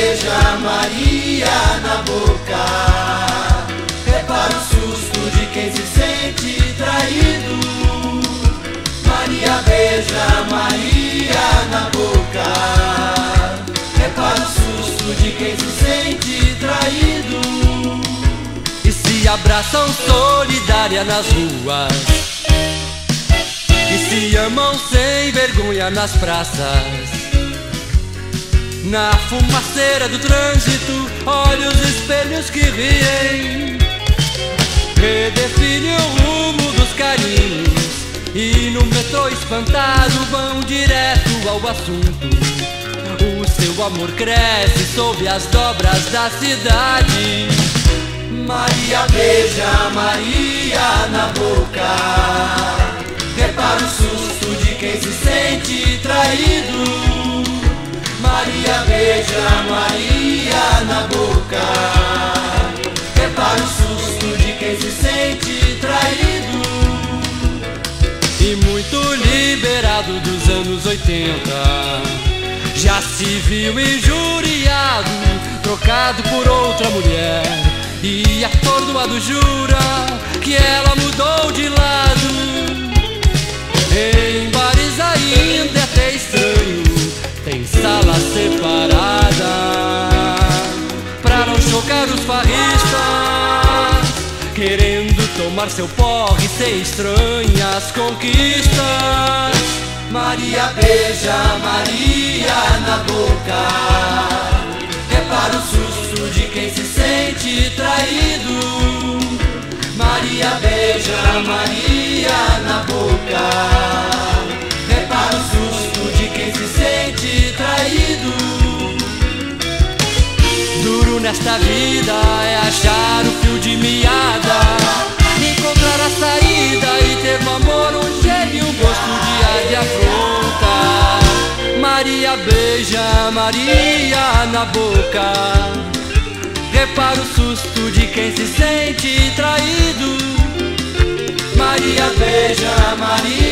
beija Maria na boca. Repara o susto de quem se sente traído. Maria beija Maria na boca. Repara o susto de quem se sente traído. E se abraçam solidária nas ruas, e se amam sem vergonha nas praças. Na fumaceira do trânsito, olha os espelhos que riem. Redefine o rumo dos carinhos, e no metrô espantado vão direto ao assunto. O seu amor cresce sob as dobras da cidade. Maria beija Maria na boca. Repara o susto de quem se sente traído. Maria beija Maria na boca. Repara o susto de quem se sente traído. E muito liberado dos anos 80, já se viu injuriado, trocado por outra mulher. E atordoado jura que ela mudou de lado. Em bares ainda é até estranho, tem sala separada, pra não chocar os farristas, querendo tomar seu porre sem estranhas conquistas. Maria beija Maria na boca. Repara o susto de quem se sente traído. Maria beija Maria na boca. Repara o susto de quem se sente traído. Duro nesta vida é achar o fio de meada, encontrar a saída e ter no amor um cheiro e um gosto de afronta. Maria beija Maria na boca. Repara o susto de quem se sente traído. Maria beija Maria